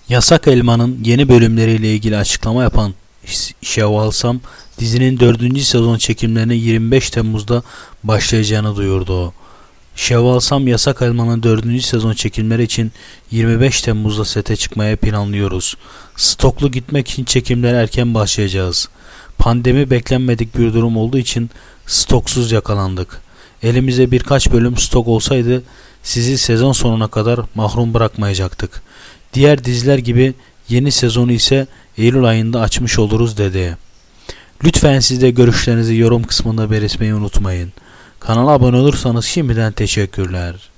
Yasak Elma'nın yeni bölümleriyle ilgili açıklama yapan Şevval Sam, dizinin 4. sezon çekimlerine 25 Temmuz'da başlayacağını duyurdu. Şevval Sam, Yasak Elma'nın 4. sezon çekimleri için 25 Temmuz'da sete çıkmaya planlıyoruz. Stoklu gitmek için çekimlere erken başlayacağız. Pandemi beklenmedik bir durum olduğu için stoksuz yakalandık. Elimize birkaç bölüm stok olsaydı sizi sezon sonuna kadar mahrum bırakmayacaktık. Diğer diziler gibi yeni sezonu ise Eylül ayında açmış oluruz dedi. Lütfen siz de görüşlerinizi yorum kısmında belirtmeyi unutmayın. Kanala abone olursanız şimdiden teşekkürler.